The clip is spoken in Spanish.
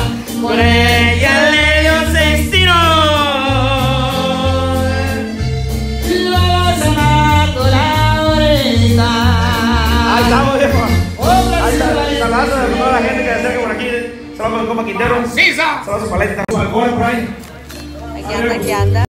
Por ella le dio 6 tiros. Los amato la orejita. Ahí estamos, viejo. Otra Ahí está, ciudad. saludos a toda la gente que se acerca por aquí. Saludos a Compa Quintero. ¡Sisa! Saludos a su paleta. Alcohol por ahí. Aquí anda.